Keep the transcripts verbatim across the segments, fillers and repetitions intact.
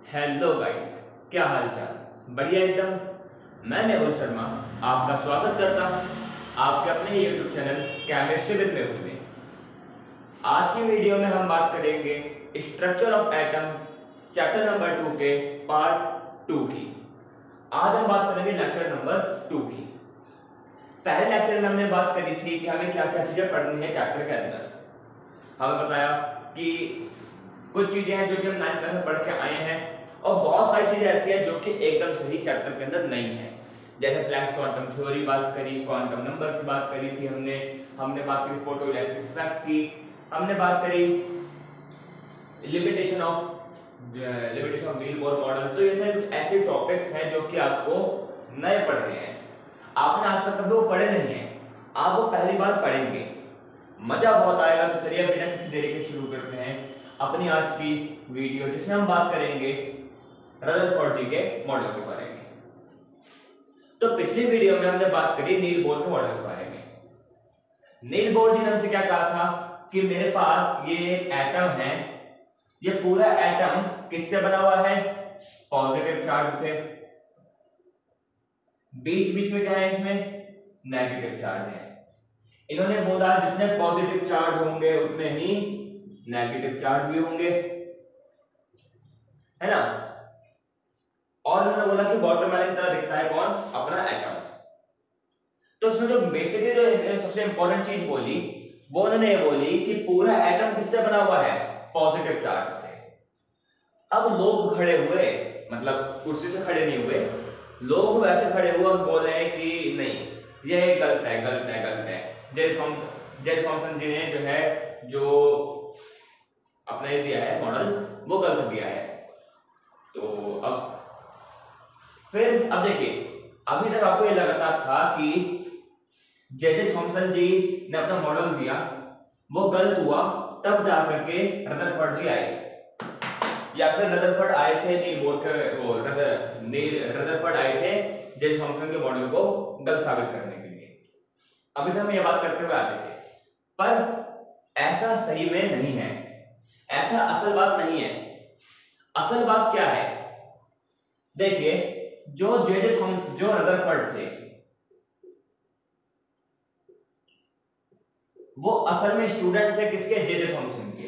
Hello guys, क्या हाल चाल? बढ़िया एकदम। मैं मेहुल शर्मा आपका स्वागत करता हूं आपके अपने YouTube channel chemistry with Mehul में। आज की वीडियो में हम बात करेंगे structure of atom chapter number two के पार्ट टू की। आज हम बात करेंगे लेक्चर नंबर टू की। पहले लेक्चर में हमने बात करी थी कि हमें क्या क्या चीजें पढ़नी है चैप्टर के अंदर। हमें बताया कि कुछ चीजें हैं जो कि हम नाइन्थ क्लास में पढ़ के आए हैं और बहुत सारी चीजें ऐसी हैं जो कि एकदम सही चैप्टर के अंदर नहीं है। जैसे प्लैंक्स क्वांटम थ्योरी बात करी, क्वांटम नंबर्स की बात करी थी हमने हमने बात करी फोटो इलेक्ट्रिक इफेक्ट की, हमने बात करी लिमिटेशन ऑफ लिमिटेशन ऑफ व्हील बोर मॉडल। तो ये सब ऐसे टॉपिक्स हैं जो कि आपको नए पढ़ रहे हैं, आपने आज तक कभी वो पढ़े नहीं है, आप वो पहली बार पढ़ेंगे, मजा बहुत आएगा। तो चलिए बिना किसी देरी के शुरू करते हैं अपनी आज की वीडियो, जिसमें हम बात करेंगे रदरफोर्ड जी के मॉडल के बारे में। तो पिछली वीडियो में हमने बात करी नील बोर के मॉडल के बारे में। नील बोर जी ने हमसे क्या कहा था कि मेरे पास ये एक एटम है, ये पूरा एटम किससे बना हुआ है? पॉजिटिव चार्ज से। बीच बीच में क्या है? इसमें नेगेटिव चार्ज है। इन्होंने बोला जितने पॉजिटिव चार्ज होंगे उतने ही नेगेटिव चार्ज भी होंगे, है ना। और उन्होंने बोला कि वाटरमेलन की तरह दिखता है कौन? अपना एटम। तो उसमें जो बेसिकली जो सबसे इंपॉर्टेंट चीज बोली वो उन्होंने ये बोली कि पूरा एटम किससे बना हुआ है? पॉजिटिव चार्ज से। अब लोग खड़े हुए, मतलब कुर्सी से खड़े नहीं हुए, लोग वैसे खड़े हुए और बोल रहे हैं कि नहीं ये गलत है गलत है गलत है। जे थॉमसन जे थॉमसन जी ने जो है जो अपना ये दिया है मॉडल वो गलत दिया है। तो अब फिर अब देखिए, अभी तक आपको ये लगता था कि जे जे थॉमसन जी ने अपना मॉडल दिया वो गलत हुआ, तब जाकर के रदरफोर्ड जी आए, या फिर रदरफोर्ड आए थे नील बोर के वो रदर नील रदरफोर्ड आए थे जे थॉमसन के मॉडल को गलत साबित करने के लिए। अभी तक हम ये बात करते हुए आते थे, पर ऐसा सही में नहीं है, ऐसा असल बात नहीं है। असल बात क्या है? देखिए, जो जे जे थॉमसन जो रदरफोर्ड थे वो असल में स्टूडेंट थे किसके? जे जे थॉमसन के।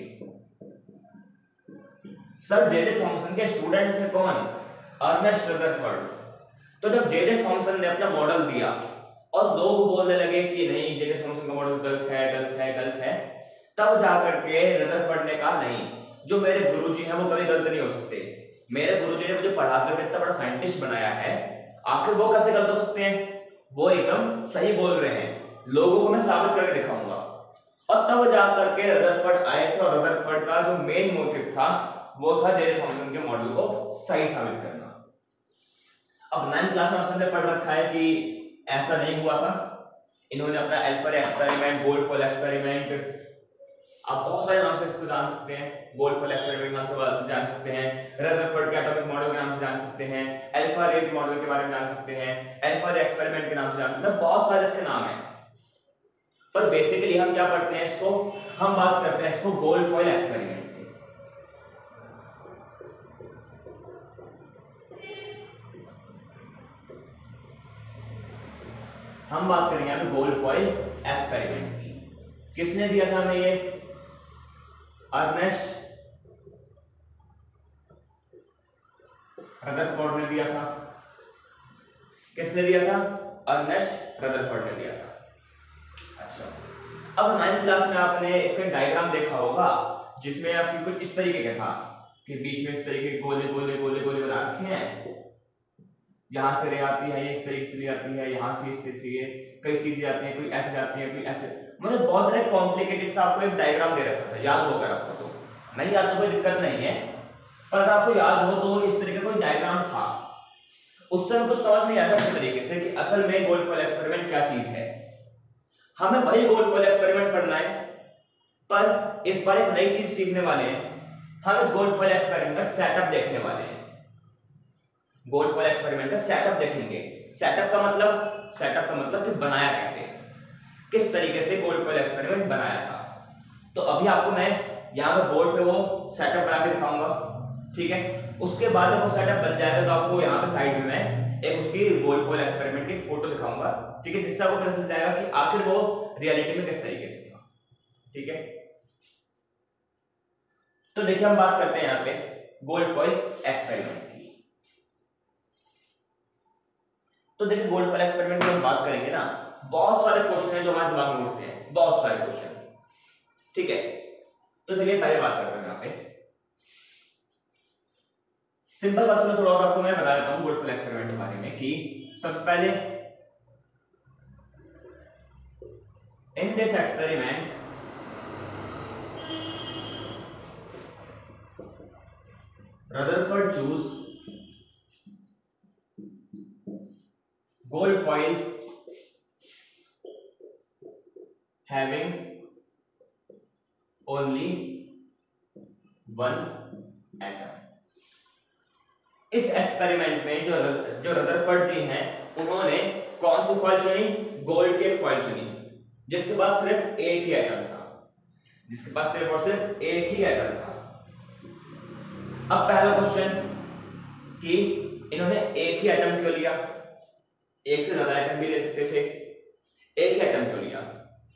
सर जे जे थॉमसन के स्टूडेंट थे कौन? Ernest Rutherford. तो जब जे जे थॉमसन ने अपना मॉडल दिया और लोग बोलने लगे कि नहीं जे जे थॉमसन का मॉडल गलत है गलत है गलत है, तब जाकर के रदरफोर्ड ने कहा नहीं, जो मेरे गुरुजी हैं वो कभी गलत नहीं हो सकते। मेरे गुरुजी ने मुझे पढ़ा कर इतना बड़ा साइंटिस्ट बनाया है, आखिर वो कैसे गलत हो सकते हैं? वो एकदम सही बोल रहे हैं, लोगों को मैं साबित करके दिखाऊंगा। और तब जाकर के रदरफोर्ड आए थे, और रदरफोर्ड का जो मेन मोटिव था वो था जे जे थॉमसन के मॉडल को सही साबित करना। अब नाइन्थ क्लास में हमने पढ़ रखा है कि ऐसा नहीं हुआ था। इन्होंने अपना एल्फर एक्सपेरिमेंट, गोल्डफॉल एक्सपेरिमेंट, आप बहुत सारे नाम से इसको जान सकते हैं, गोल्डफॉल एक्सपेरिमेंट नाम से जान सकते हैं, रदरफोर्ड के एटॉमिक मॉडल के नाम से जान सकते हैं, अल्फा रेज मॉडल के बारे में जान सकते हैं, एल्फर एक्सपेरिमेंट के नाम से जान सकते हैं, बहुत सारे इसके नाम हैं। पर बेसिकली हम क्या पढ़ते हैं इसको? हम बात करते हैं इसको गोल्डफॉल एक्सपेरिमेंट से। हम बात करेंगे यहाँ पे गोल्डफॉल एक्सपेरिमेंट की। किसने दिया था हमें ये? अर्नेस्ट रदरफोर्ड ने दिया था। किसने दिया था? अर्नेस्ट रदरफोर्ड ने दिया था। अच्छा, अब नाइन्थ क्लास में आपने इसका डायग्राम देखा होगा जिसमें आपकी कुछ इस तरीके का था कि बीच में इस तरीके के गोले गोले गोले गोले बना रखे हैं, यहां से रे आती है, ये इस तरीके से रे आती है, यहां से इस तरीके से, कई सीधी आती है, कोई ऐसे जाती है, कोई ऐसे, मतलब बहुत सारे कॉम्प्लिकेटेड सा आपको एक डायग्राम दे रखा था। याद होगा आपको? तो नहीं याद तो कोई दिक्कत नहीं है, पर अगर आपको याद हो तो इस तरीके का कोई डायग्राम था। उस समय कुछ समझ नहीं आता अच्छे तरीके से कि असल में गोल्डफॉल एक्सपेरिमेंट क्या चीज है। हमें वही गोल्डफॉल एक्सपेरिमेंट पढ़ना है, पर इस बार एक नई चीज सीखने वाले हैं। हम इस गोल्डफॉल एक्सपेरिमेंट का सेटअप देखने वाले हैं। गोल्डफॉल एक्सपेरिमेंट का सेटअप देखेंगे। सेटअप का मतलब सेटअप का मतलब कि बनाया कैसे, किस तरीके से गोल्डफॉल एक्सपेरिमेंट बनाया था। तो अभी आपको मैं यहाँ पे बोर्ड पे वो सेटअप बना के दिखाऊंगा, ठीक है। उसके बाद जब वो सेटअप बन जाएगा तो आपको यहाँ पे साइड में मैं एक उसकी गोल्ड फॉइल एक्सपेरिमेंट की फोटो दिखाऊंगा, ठीक है, जिससे आपको पता चल जाएगा कि आखिर वो रियलिटी में किस तरीके से था, ठीक है। तो देखिए हम बात करते हैं यहाँ पे गोल्ड फॉइल एक्सपेरिमेंट की। तो देखिए गोल्ड फॉइल एक्सपेरिमेंट की हम बात करेंगे ना, बहुत सारे क्वेश्चन हैं जो हमारे दिमाग में उठते हैं, बहुत सारे क्वेश्चन, ठीक है। तो चलिए पहले बात करते हैं यहाँ पे सिंपल बात थोड़ा थोड़ा सा आपको मैं बता देता हूँ गोल्ड फॉइल एक्सपेरिमेंट के बारे में कि सबसे पहले in this experiment Rutherford choose gold foil having only one atom। इस एक्सपेरिमेंट में जो जो रदरफोर्ड जी हैं उन्होंने कौन सी फॉइल चुनी, गोल्ड की फॉइल चुनी जिसके पास सिर्फ एक ही एटम था, जिसके पास सिर्फ और सिर्फ एक ही एटम था। अब पहला क्वेश्चन कि इन्होंने एक ही एटम क्यों लिया, एक से ज्यादा एटम भी ले सकते थे, एक ही एटम क्यों लिया?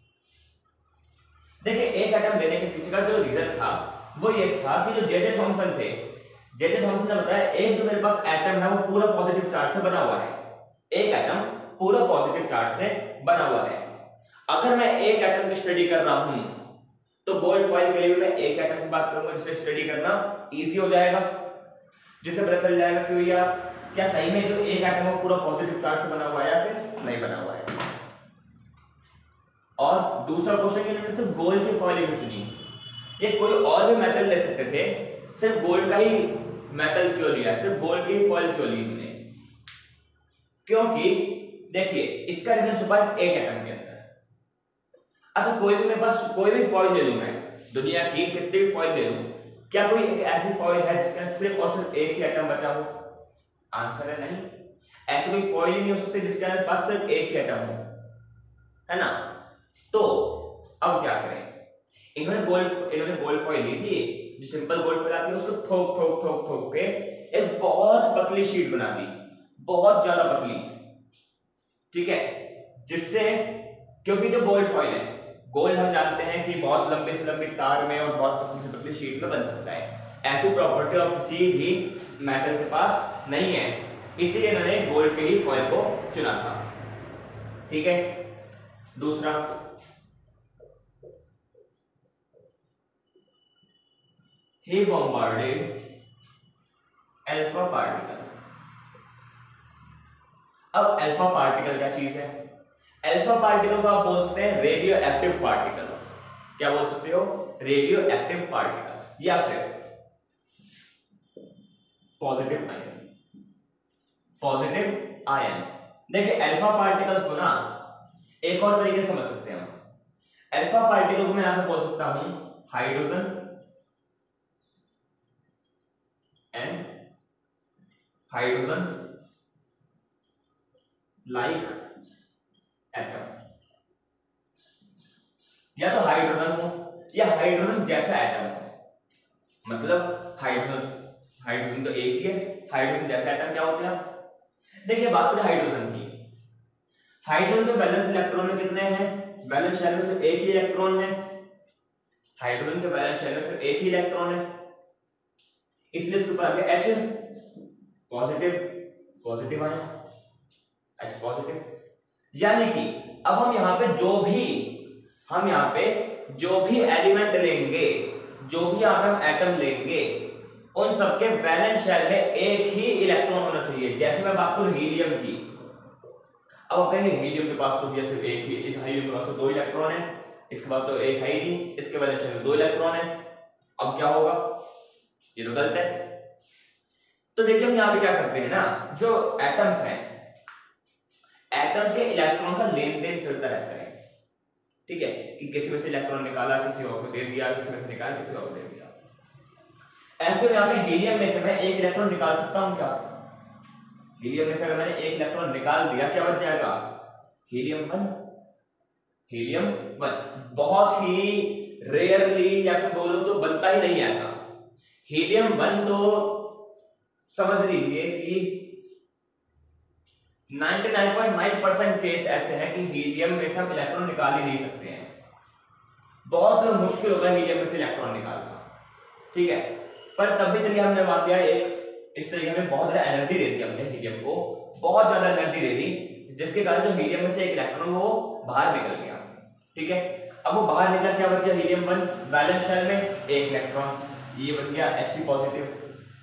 देखिए एक एटम लेने के पीछे का जो रीजन था वो ये था कि जो जे जे थॉमसन थे, जे जे थॉमसन ने बताया एक जो मेरे पास एटम है वो पूरा पॉजिटिव चार्ज से बना हुआ है, एक एटम पूरा पॉजिटिव चार्ज से बना हुआ है। अगर मैं एक एटम की स्टडी कर रहा हूं तो गोल्ड फॉइल के लिए भी मैं एक एटम की बात करूंगा जिससे स्टडी करना इजी हो जाएगा, जिससे पता चल जाएगा कि भैया क्या सही में जो एक एटम है पूरा पॉजिटिव चार्ज से बना हुआ है या फिर नहीं बना हुआ है। और दूसरा क्वेश्चन कि इन्होंने सिर्फ गोल्ड की फॉइल क्यों चुनी, ये कोई और भी मेटल ले सकते थे, सिर्फ गोल्ड का ही मेटल क्यों लिया, सिर्फ गोल्ड की फॉइल क्यों ली इन्होंने? क्योंकि देखिए इसका रीजन छुपा है एक एटम के अंदर। अच्छा कोई भी मेरे पास कोई भी फॉइल ले लूं, मैं दुनिया की कितनी भी फॉइल ले लूं, क्या कोई एक ऐसी फॉइल है जिसके अंदर सिर्फ और सिर्फ एक ही एटम बचा हो? आंसर है नहीं, ऐसी कोई फॉइल ही नहीं हो सकती जिसके अंदर पास सिर्फ एक ही एटम हो, है ना। तो अब क्या करें, इन्होंने गोल्ड इन्होंने गोल्ड फॉइल ली थी, जो सिंपल गोल्ड फॉइल आती है उसको ठोक ठोक ठोक ठोक के एक बहुत पतली शीट बना दी, बहुत ज्यादा पतली, ठीक है, जिससे क्योंकि जो गोल्ड फॉइल है, गोल्ड हम जानते हैं कि बहुत लंबी से लंबी तार में और बहुत पतली से पतली शीट में बन सकता है, ऐसी प्रॉपर्टी और किसी भी मेटल के पास नहीं है, इसलिए इन्होंने गोल्ड के ही फॉइल को चुना था, ठीक है। दूसरा he bombarded alpha particle। अब अल्फा पार्टिकल क्या चीज है? अल्फा पार्टिकल को आप बोल सकते हैं रेडियो एक्टिव पार्टिकल्स। क्या बोल सकते हो? रेडियो एक्टिव पार्टिकल्स या फिर पॉजिटिव आयन, पॉजिटिव आयन। देखिए अल्फा पार्टिकल्स को ना एक और तरीके से समझ सकते हैं हम। अल्फा पार्टिकल को मैं यहां से बोल सकता हूं hydrogen and hydrogen like atom, या तो हाइड्रोजन हो या हाइड्रोजन जैसा एटम हो, मतलब हाइड्रोजन हाइड्रोजन तो एक ही है, हाइड्रोजन जैसा एटम क्या होते हैं? देखिए बात करें हाइड्रोजन की, हाइड्रोजन के बैलेंस इलेक्ट्रॉन में कितने हैं? बैलेंस शेल में सिर्फ एक ही इलेक्ट्रॉन है, हाइड्रोजन के बैलेंस शेल में सिर्फ एक ही इलेक्ट्रॉन है, इसलिए इसके ऊपर आ गया H पॉजिटिव, पॉजिटिव आया H पॉजिटिव। यानी कि अब हम यहाँ पे जो भी हम यहाँ पे जो भी एलिमेंट लेंगे, जो भी यहाँ पे हम एटम लेंगे, उन सबके वैलेंस शेल में एक ही इलेक्ट्रॉन होना चाहिए। जैसे मैं बात करूं हीलियम की, अब आप कहेंगे हीलियम के पास तो सिर्फ एक ही, इस हीलियम के पास तो दो इलेक्ट्रॉन है, इसके पास तो एक है ही नहीं, इसके वैलेंस शेल में दो इलेक्ट्रॉन है, अब क्या होगा? ये तो गलत है। तो देखिए हम यहाँ पे क्या करते हैं ना, जो एटम्स हैं, एटम्स के इलेक्ट्रॉन का लेन देन चलता रहता है, ठीक है, कि किसी में से इलेक्ट्रॉन निकाला, किसी और को दे दिया, किसी में से निकाला, किसी और को दे दिया। ऐसे में यहाँ पे हीलियम में से मैं एक इलेक्ट्रॉन निकाल सकता हूँ क्या? हीलियम में से अगर मैंने एक इलेक्ट्रॉन निकाल दिया, क्या बच जाएगा? Helium one, helium one. बहुत ही रेयरली या फिर बोलो तो बनता ही नहीं ऐसा। हीलियम वन तो समझ लीजिए कि निन्यानवे पॉइंट नौ परसेंट केस ऐसे हैं कि हीलियम में से हम इलेक्ट्रॉन निकाल ही नहीं सकते हैं, बहुत मुश्किल होता है हीलियम में से इलेक्ट्रॉन निकालना, ठीक है। पर तब भी चलिए हमने मान लिया एक इस तरीके में बहुत ज्यादा एनर्जी दे दी हमने हीलियम को, बहुत ज्यादा एनर्जी दे दी, जिसके कारण जो हीलियम में से एक इलेक्ट्रॉन वो बाहर निकल गया, ठीक है। अब वो बाहर निकला, क्या बच गया, हीलियम वन वैलेंस शेल में एक इलेक्ट्रॉन, ये बन गया He पॉजिटिव।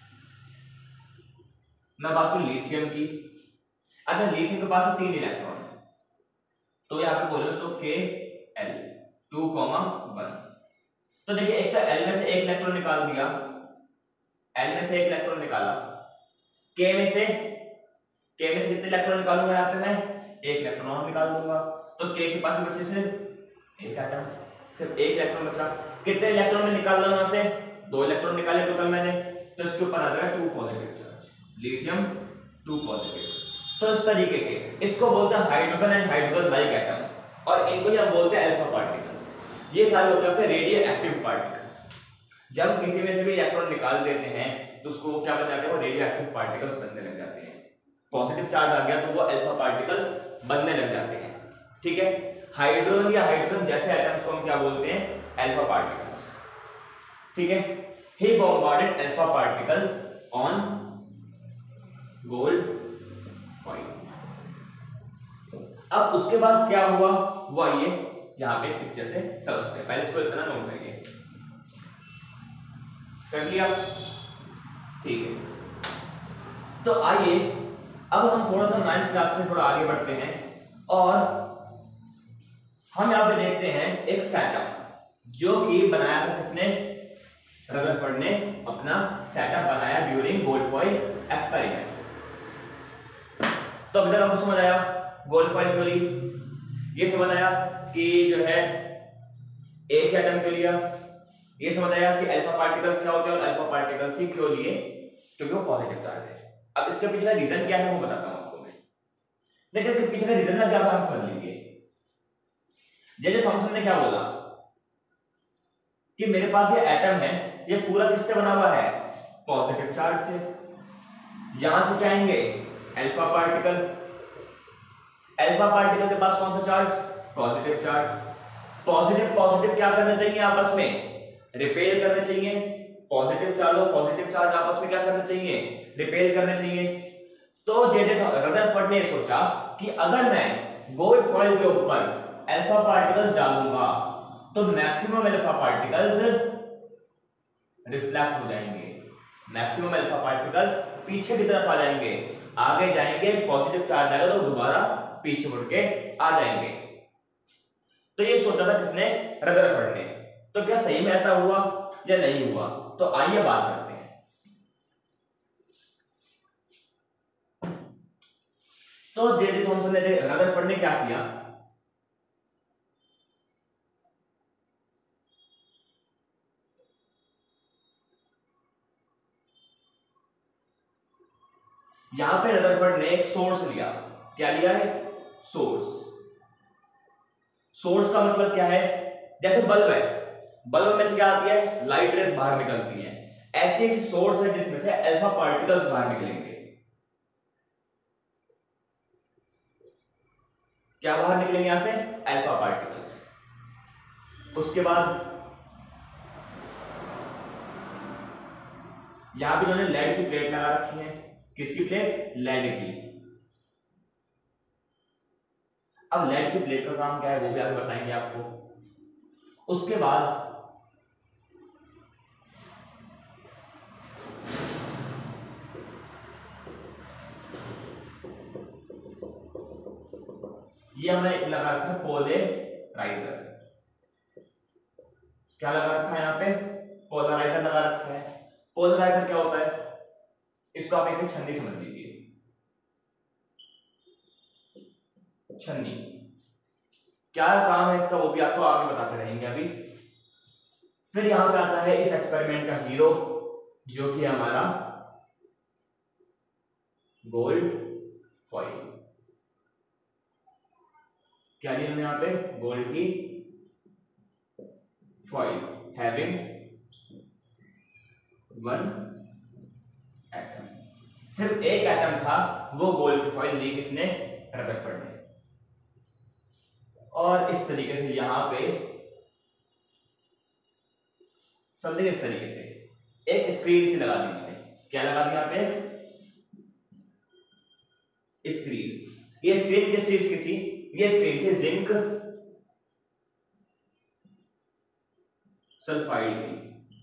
मैं बात करूं लिथियम की, अच्छा लिथियम के पास तीन इलेक्ट्रॉन है, तो यहाँ पे बोलो तो के एल टू कॉमा वन। तो देखिए एक तो एल में से एक इलेक्ट्रॉन निकाल दिया, एल में से एक इलेक्ट्रॉन निकाला, के में से के में से कितने इलेक्ट्रॉन निकालूंगा, यहाँ पे मैं एक इलेक्ट्रॉन और निकाल दूंगा, तो के के पास बचे सिर्फ एक एटम, सिर्फ एक इलेक्ट्रॉन बचा। कितने इलेक्ट्रॉन में निकाल रहा हूं यहां से, दो इलेक्ट्रॉन निकाले टोटल मैंने, तो इसके ऊपर आ जाएगा two positive charge, lithium two positive. तो इस तरीके के इसको बोलते हैं hydrogen and hydrogen like atom, और इनको ही हम बोलते हैं अल्फा पार्टिकल्स। ये सारे होते हैं आपके रेडियो एक्टिव पार्टिकल्स। जब किसी में से भी इलेक्ट्रॉन निकाल देते हैं तो उसको वो क्या बन जाते हैं, वो रेडियो एक्टिव पार्टिकल्स बनने लग जाते हैं। पॉजिटिव चार्ज आ गया तो वो अल्फा पार्टिकल्स बनने लग जाते हैं, ठीक है। हाइड्रोजन या हाइड्रोजन जैसे एटम्स को हम क्या बोलते हैं, अल्फा पार्टिकल्स, ठीक है। He bombarded alpha particles on gold foil. अब उसके बाद क्या हुआ, वो आइए यहां पे पिक्चर से समझते हैं। पहले इसको इतना नोट करिए, कर लिया, ठीक है। तो आइए अब हम थोड़ा सा नाइन्थ क्लास से थोड़ा आगे बढ़ते हैं, और हम यहाँ पे देखते हैं एक सेटअप जो कि बनाया था किसने, रदरफोर्ड ने अपना सेटअप बनाया ड्यूरिंग गोल्ड फॉइल एक्सपेरिमेंट। तो अभी तक आपको समझ आया गोल्ड फॉइल क्यों ली, ये समझ आया कि जो है एक एटम क्यों लिया, ये समझ आया कि अल्फा पार्टिकल्स क्या होते हैं और अल्फा पार्टिकल्स ही क्यों लिए, क्योंकि वो पॉजिटिव चार्ज है। अब इसके पीछे का रीजन क्या है वो बताता हूं आपको मैं। देखिए इसके पीछे का रीजन ना क्या था, आप समझ लीजिए। जे जे थॉमसन ने क्या बोला कि मेरे पास ये एटम है, ये पूरा किससे बना हुआ है, पॉजिटिव चार्ज से। यहां से क्या आएंगे, अल्फा पार्टिकल, अल्फा पार्टिकल के पास कौन सा charge, positive charge. Positive positive क्या करना चाहिए, आपस में रिपेल करने चाहिए। पॉजिटिव चार्ज और पॉजिटिव चार्ज आपस में क्या करना चाहिए, रिपेल करने चाहिए। तो जे जे रदरफोर्ड ने सोचा कि अगर मैं गोल्ड फॉइल के ऊपर अल्फा पार्टिकल्स डालूंगा तो मैक्सिमम अल्फा पार्टिकल्स रिफ्लेक्ट हो जाएंगे, मैक्सिमम अल्फा पार्टिकल्स पीछे की तरफ आ जाएंगे, आगे जाएंगे, पॉजिटिव चार्ज आएगा तो दोबारा पीछे मुड़ के आ जाएंगे। तो ये सोचा था किसने, रदरफोर्ड ने। तो क्या सही में ऐसा हुआ या नहीं हुआ, तो आइए बात करते हैं। तो जे जे थॉमसन ने, रदरफोर्ड ने क्या किया, यहां पे रदरफोर्ड ने एक सोर्स लिया। क्या लिया है, सोर्स। सोर्स का मतलब क्या है, जैसे बल्ब है, बल्ब में से क्या आती है, लाइट रेस बाहर निकलती है। ऐसे एक सोर्स है जिसमें से अल्फा पार्टिकल्स बाहर निकलेंगे। क्या बाहर निकलेंगे यहां से, अल्फा पार्टिकल्स। उसके बाद यहां पे उन्होंने लेड की प्लेट लगा रखी है। किसकी प्लेट, लेड की। अब लेड की प्लेट का काम क्या है वो भी आगे बताएंगे आपको। उसके बाद ये हमने लगा रखा है पोलराइजर। क्या लगा रखा है यहाँ पे, पोलराइजर लगा रखा है। पोलराइजर क्या होता है, इसको आप एक छन्नी समझ लीजिए, छन्नी। क्या काम है इसका वो भी आपको आगे बताते रहेंगे अभी। फिर यहां पे आता है इस एक्सपेरिमेंट का हीरो, जो कि हमारा गोल्ड फॉइल। क्या लिया हमने यहाँ पे, गोल्ड की फॉइल हैविंग वन एटम। सिर्फ एक एटम था, वो गोल्ड की फॉइल ली किसने? रदरफोर्ड ने। और इस तरीके से यहां पे समझिए, इस तरीके से एक स्क्रीन सी लगा दी मैंने। क्या लगा दी यहाँ पे? स्क्रीन। ये स्क्रीन किस चीज की थी? ये स्क्रीन थी जिंक सल्फाइड की,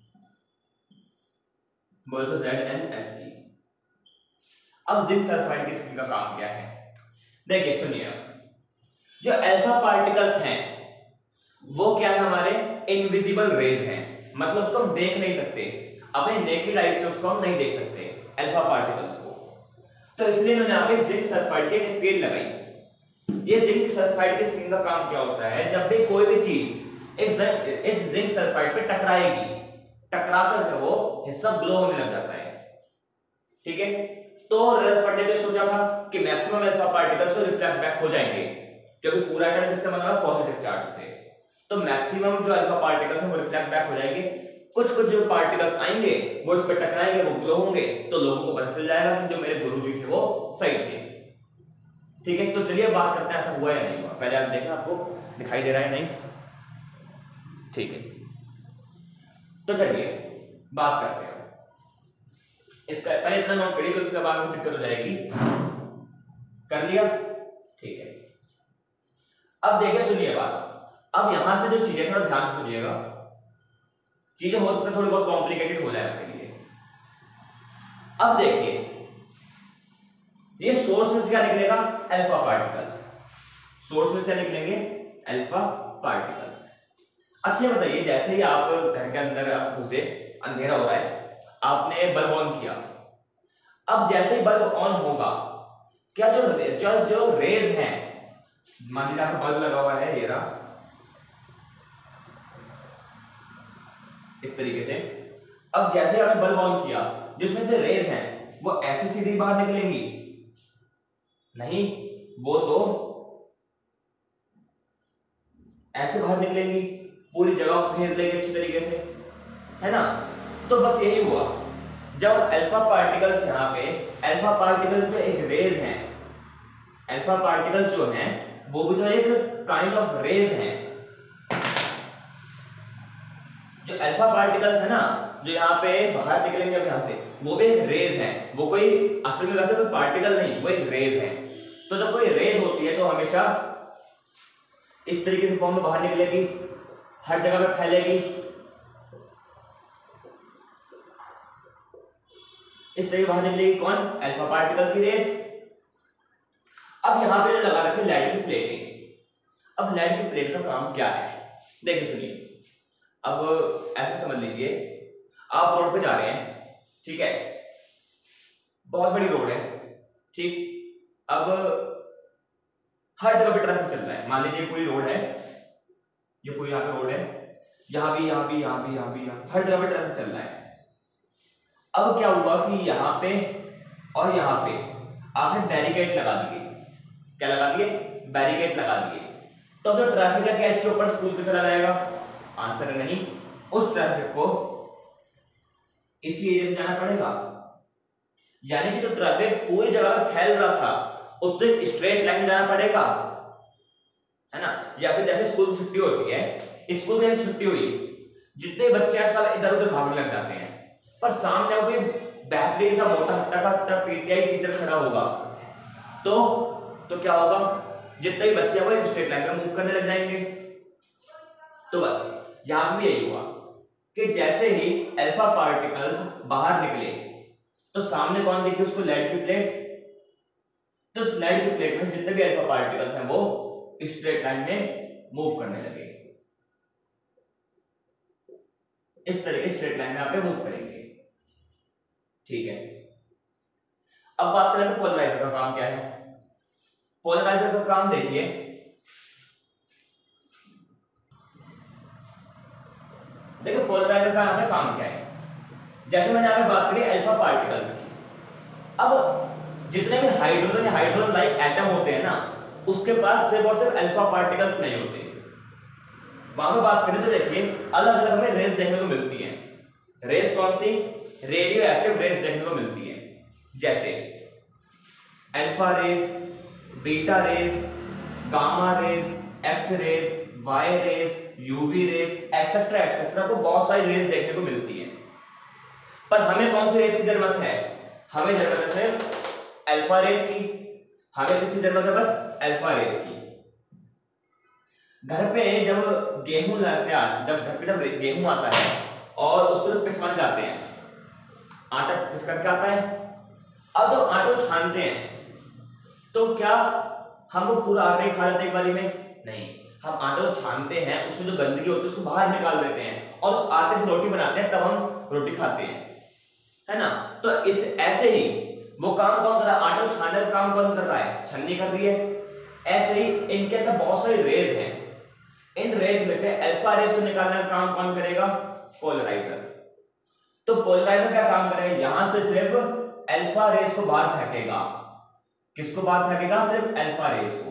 बोल तो जेड एन एस ई। अब जिंक सल्फाइड की स्क्रीन का काम क्या है? देखिए सुनिए, जो अल्फा पार्टिकल्स हैं वो क्या है? हमारे इनविजिबल रेज हैं, मतलब उसको हम देख नहीं सकते, अपने नेकेड आई से उसको हम नहीं देख सकते अल्फा पार्टिकल्स को। तो इसलिए मैंने यहाँ पे जिंक सल्फाइड की एक स्क्रीन लगाई। ये जिंक सल्फाइड की स्क्रीन का काम क्या होता है? जब भी कोई भी चीज इस इस जिंक सल्फाइड पे टकराएगी, टकरा कर वो हिस्सा ग्लो होने लग जाता है। ठीक है, तो रदरफोर्ड ने जो सोचा था कि मैक्सिमम अल्फा पार्टिकल्स तो रिफ्लेक्ट बैक हो जाएंगे, क्योंकि पूरा एटम किससे बना हुआ है? पॉजिटिव चार्ज से। तो मैक्सिमम जो अल्फा पार्टिकल्स हैं वो रिफ्लेक्ट बैक हो जाएंगे, कुछ कुछ जो पार्टिकल्स आएंगे वो इस पर टकराएंगे, वो ग्लो होंगे, तो लोगों को पता चल जाएगा कि जो मेरे गुरुजी थे वो सही थे। ठीक है, तो चलिए बात करते हैं ऐसा हुआ या नहीं हुआ। पहले आप देखें, आपको दिखाई दे रहा है नहीं? ठीक है, तो चलिए बात करते हैं इसका। पहले इतना नोट करिए क्योंकि बाद में दिक्कत हो जाएगी। कर लिया? ठीक है, अब देखिए सुनिए बात। अब यहां से जो चीजें, थोड़ा ध्यान से सुनिएगा, चीजें हो सकता है थोड़ी बहुत कॉम्प्लिकेटेड हो जाए आपके लिए। अब देखिए, ये सोर्स में से क्या निकलेगा? Alpha particles. सोर्स में से क्या निकलेंगे? Alpha particles. अच्छा बताइए, जैसे ही आप घर के अंदर आप घुसे, अंधेरा हो रहा है, आपने बल्ब ऑन किया। अब जैसे ही बल्ब ऑन होगा, क्या जो जो, जो रेज हैं, मान लीजिए आपका बल्ब लगा हुआ है, ये रहा इस तरीके से। अब जैसे आपने बल्ब ऑन किया, जिसमें से रेज हैं वो ऐसे सीधी बाहर निकलेंगी? नहीं, वो तो ऐसे बाहर निकलेंगी, पूरी जगह को घेर लेंगे अच्छी तरीके से, है ना? तो बस यही हुआ, जब अल्फा पार्टिकल्स यहाँ पे, अल्फा पार्टिकल्स जो एक रेज हैं, अल्फा पार्टिकल्स जो हैं वो भी तो एक काइंड ऑफ रेज हैं। जो अल्फा पार्टिकल्स है ना, जो यहाँ पे बाहर निकलेंगे अब यहाँ से, वो भी एक रेज है। वो कोई असल में वैसे कोई पार्टिकल नहीं, वो एक रेज है। तो जब कोई रेज होती है तो हमेशा इस तरीके से फॉर्म में बाहर निकलेगी, हर जगह पे फैलेगी, इस तरीके बाहर निकलेगी। कौन? अल्फा पार्टिकल की रेज। अब यहाँ पे लगा रखे लाइट की प्लेटें। अब लाइट की प्लेट का काम क्या है? देखिए सुनिए, अब ऐसे समझ लीजिए, आप रोड पे जा रहे हैं, ठीक है, बहुत बड़ी रोड है, ठीक। अब हर जगह पे ट्रैफिक चल रहा है, मान लीजिए पूरी रोड है, ये पूरी यहाँ पे रोड है, यहाँ भी यहाँ भी यहाँ भी यहाँ भी यहाँ हर जगह पे ट्रैफिक चल रहा है। अब क्या हुआ कि यहाँ पे और यहाँ पे आपने बैरिकेड लगा दिए। क्या लगा दिए? बैरिकेड लगा दिए। तो अब जो ट्रैफिक है क्या इसके ऊपर से कूद के चला जाएगा? आंसर है नहीं, उस ट्रैफिक को इसी एरिया से जाना पड़ेगा। यानी कि जो ट्रैफिक पूरी जगह फैल रहा था उससे स्ट्रेट लाइन में जाना पड़ेगा, है ना? या फिर जैसे स्कूल की छुट्टी होती है, स्कूल में छुट्टी हुई, जितने बच्चे हैं सब इधर उधर भागने लग जाते हैं, पर सामने कोई बेहतरीन सा मोटा हट्टा का पीटीआई टीचर खड़ा होगा तो तो क्या होगा? जितने भी बच्चे हैं वो स्ट्रेट लाइन में मूव करने लग जाएंगे। तो बस यहां भी यही हुआ कि जैसे ही अल्फा पार्टिकल्स बाहर निकले तो सामने कौन दिखी उसको? लाइट की प्लेट। तो इस लाइट की प्लेट में जितने भी अल्फा पार्टिकल्स हैं वो स्ट्रेट लाइन में मूव करने लगे। इस तरह के स्ट्रेट लाइन में आप मूव करेंगे, ठीक है। अब बात करें तो पोलराइजर का काम क्या है। पोलराइजर का काम देखिए, देखो पोलराइजर का यहाँ पे काम क्या है। जैसे मैंने यहाँ पे बात करी अल्फा पार्टिकल्स की, अब जितने भी हाइड्रोजन या हाइड्रोजन लाइक एटम होते हैं ना, उसके पास सिर्फ और सिर्फ अल्फा पार्टिकल्स नहीं होते। वहां पे बात करें तो देखिए अलग अलग हमें रेस देखने को मिलती है। रेस कौन सी? रेडियो एक्टिव रेस देखने को मिलती है। जैसे alpha rays, beta rays, gamma rays, X rays, Y rays, UV rays, etcetera etcetera, को बहुत सारी रेज देखने को मिलती है। पर हमें कौन सी रेज की जरूरत है? हमें जरूरत है सिर्फ अल्फा रेज की। हमें किसकी जरूरत है? बस अल्फा रेज की। घर पे जब गेहूं लाते हैं, जब घर पे जब गेहूं आता है और उसको जब पिसवाने जाते हैं, आटा पिस करके आता है, अब जब आटे को छानते हैं तो क्या हमको पूरा आटा ही खा लेते एक बारी में? नहीं, हम आटे को छानते हैं, उसमें जो गंदगी होती है उसको बाहर निकाल देते हैं और उस आटे से रोटी बनाते हैं, तब हम रोटी खाते हैं, है ना। तो इस ऐसे ही वो काम कौन कर रहा है? आटे को छानने का काम कौन कर रहा है? छन्नी कर रही है। ऐसे ही इनके अंदर बहुत सारी रेज हैं, इन रेज में से अल्फा रेज को निकालने का काम कौन करेगा? पोलराइजर। तो पोलराइजर क्या काम करेगा? यहां से सिर्फ अल्फा रेज को बाहर फेंकेगा। किसको बाहर फेंकेगा? सिर्फ अल्फा रेज को,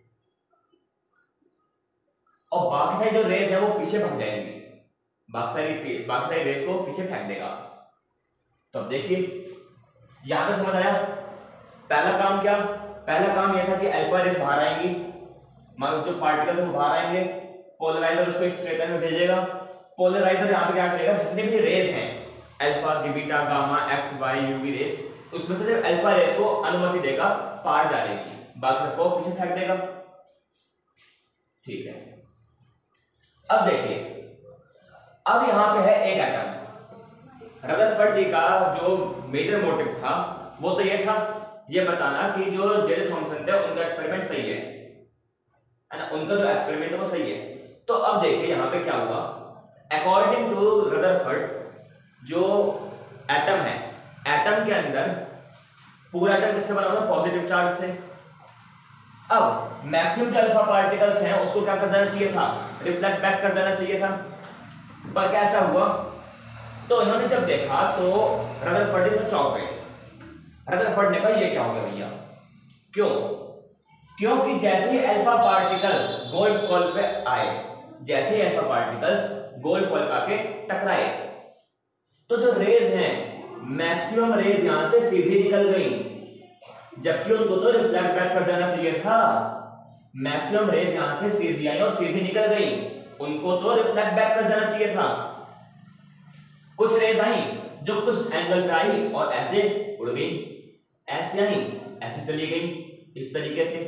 और बाकी सारी जो रेज है वो पीछे भाग जाएंगी, बाकी सारी बाकी सारी रेज को पीछे फेंक देगा। तो अब देखिए यहां तक समझ आया? पहला काम क्या? पहला काम यह था कि अल्फा रेज बाहर आएंगी, मतलब जो पार्टिकल्स हैं वो बाहर आएंगे, पोलराइजर उसको एक स्टेटर में भेजेगा। पोलराइजर यहां पे क्या करेगा? जितने भी रेज हैं, alpha, beta, gamma, X, Y, UV rays, उसमें से सिर्फ अल्फा रेज को अनुमति देगा पार जाने की, बाकी को पीछे फेंक देगा। ठीक है, अब देखिए, अब यहां पे है एक एटम। रदरफोर्ड जी का जो मेजर मोटिव था वो तो ये था, ये बताना कि जो जे जे थॉमसन थे उनका एक्सपेरिमेंट सही है, है ना, उनका जो एक्सपेरिमेंट है वो सही है। तो अब देखिए यहां पे क्या हुआ। अकॉर्डिंग टू रदरफोर्ड, जो एटम है, एटम के अंदर पूरा एटम किससे बना हुआ है? पॉजिटिव चार्ज से। अब मैक्सिमम जो अल्फा पार्टिकल्स हैं उसको क्या कर देना चाहिए था? रिफ्लेक्ट बैक कर देना चाहिए था, पर कैसा हुआ? तो इन्होंने जब देखा तो रदरफोर्ड से चौंक गए। रदरफोर्ड ने कहा ये क्या हो गया भैया? क्यों? क्योंकि जैसे ही अल्फा पार्टिकल्स गोल्ड फॉल पे आए, जैसे ही अल्फा पार्टिकल्स गोल्ड फॉल पे आके टकराए, तो जो रेज हैं, मैक्सिमम रेज यहां से सीधी निकल गई, जबकि उनको तो रिफ्लेक्ट बैक कर देना चाहिए था। मैक्सिमम रेज यहां से सीधी आई और सीधी निकल गई, उनको तो रिफ्लेक्ट बैक कर देना चाहिए था। कुछ रेज आई जो कुछ एंगल पे आई और ऐसे उड़ गई, ऐसे आई, ऐसे चली गई, इस तरीके से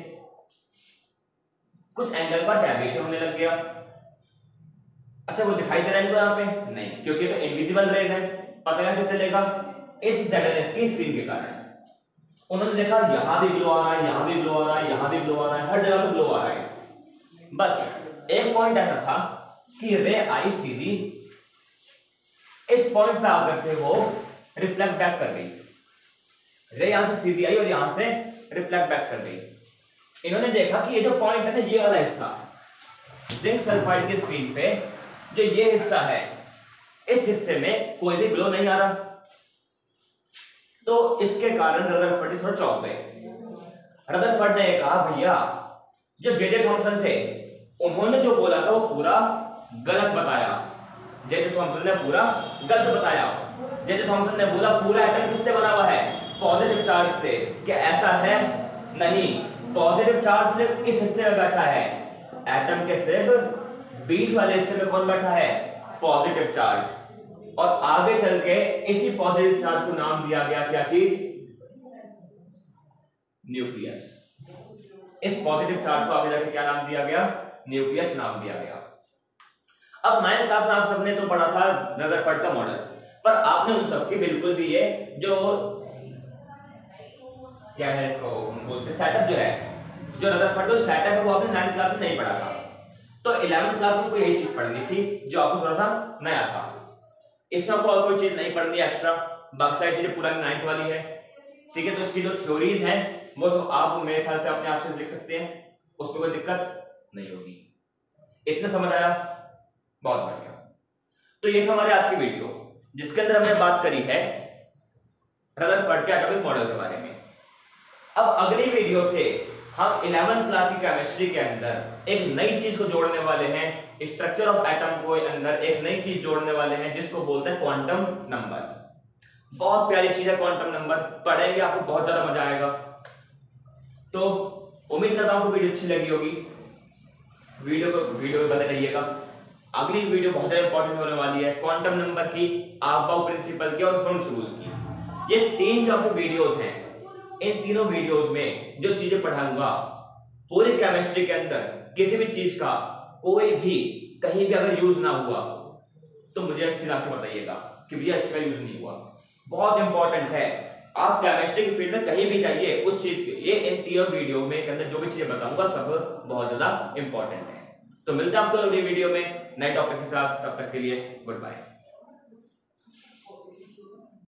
कुछ एंगल का डेविएशन होने लग गया। अच्छा, वो दिखाई दे रहा है इनको यहाँ पे? नहीं, क्योंकि तो इनविजिबल रेज है। पता कैसे चलेगा? इस जेडएलएस की स्क्रीन के कारण। उन्होंने देखा यहां भी ग्लो आ रहा है, यहां भी ग्लो आ रहा है, यहां भी ग्लो आ रहा है, हर जगह पे ग्लो आ रहा है। बस एक पॉइंट ऐसा था कि रे आई सीधी इस पॉइंट पे आकर के वो रिफ्लेक्ट बैक कर गई। रे यहां से सीधी आई और यहां से रिफ्लेक्ट बैक कर गई। इन्होंने देखा कि ये जो पॉइंट है, ये वाला हिस्सा जिंक सल्फाइड की स्क्रीन पे जो ये हिस्सा है, इस हिस्से में कोई भी ग्लो नहीं आ रहा। तो इसके कारण रदरफोर्ड थोड़ा चौंक गए। रदरफोर्ड ने कहा भैया, जो जे जे थॉमसन थे उन्होंने जो बोला था वो पूरा गलत बताया। जे जे थॉमसन ने पूरा गलत बताया। जे जे थॉमसन ने बोला पूरा एटम किससे बना हुआ है? पॉजिटिव चार्ज से। क्या ऐसा है? नहीं, पॉजिटिव चार्ज सिर्फ इस हिस्से में बैठा है, एटम के सिर्फ बीच वाले हिस्से में कौन बैठा है? Positive charge. और आगे चल के इसी पॉजिटिव चार्ज को नाम दिया गया, क्या चीज? न्यूक्लियस। इस पॉजिटिव चार्ज को आगे जाके क्या नाम दिया गया? न्यूक्लियस नाम दिया गया। अब नाइन्थ क्लास में आप सबने तो पढ़ा था रदरफोर्ड का मॉडल, पर आपने उन सबकी बिल्कुल भी ये जो क्या है इसको बोलते सेटअप जो है, जो रदरफोर्ड का सेटअप है वो आपने नाइन्थ क्लास में नहीं पढ़ा था। तो इलेवेंथ क्लास में कोई यही चीज पढ़नी थी जो आपको थोड़ा सा नया था। इसमें आपको और कोई चीज नहीं पढ़नी एक्स्ट्रा, बाकी सारी चीजें पुरानी नाइन्थ वाली है, ठीक है। तो इसकी जो थ्योरीज हैं वो सब आप मेरे ख्याल से अपने आप से लिख सकते हैं, उसमें कोई दिक्कत नहीं होगी। इतना समझ आया? बहुत बढ़िया। तो ये था हमारे आज की वीडियो, जिसके अंदर हमने बात करी है रदरफोर्ड के एटॉमिक मॉडल के बारे में। अब अगली वीडियो से हम इलेवेंथ क्लास की केमिस्ट्री के अंदर एक नई चीज को जोड़ने वाले हैं, स्ट्रक्चर ऑफ एटम को अंदर एक नई चीज जोड़ने वाले हैं जिसको बोलते हैं क्वांटम नंबर। बहुत प्यारी चीज है क्वांटम नंबर, पढ़ेंगे आपको बहुत ज्यादा मजा आएगा। तो उम्मीद करता हूं आपको वीडियो अच्छी लगी होगी। वीडियो को वीडियो को बने रहिएगा। अगली वीडियो बहुत ज्यादा इंपॉर्टेंट होने वाली है, क्वांटम नंबर की, आबाउ प्रिंसिपल की और हर्ट्ज रूल की। ये तीन जो आपके वीडियोस हैं, इन तीनों वीडियोस में जो चीजें पढ़ाऊंगा, पूरी केमिस्ट्री के अंदर किसी भी चीज का कोई भी कहीं भी अगर यूज ना हुआ तो मुझे सीधा के बताइएगा कि भैया इसका यूज नहीं हुआ। बहुत इंपॉर्टेंट है, आप केमिस्ट्री की फील्ड में कहीं भी जाइए उस चीज के लिए इन तीनों वीडियो में के अंदर जो भी चीजें बताऊंगा सब बहुत ज्यादा इंपॉर्टेंट है। तो मिलते हैं आपको अगली वीडियो में नए टॉपिक के साथ, तब तक के लिए गुड बाय।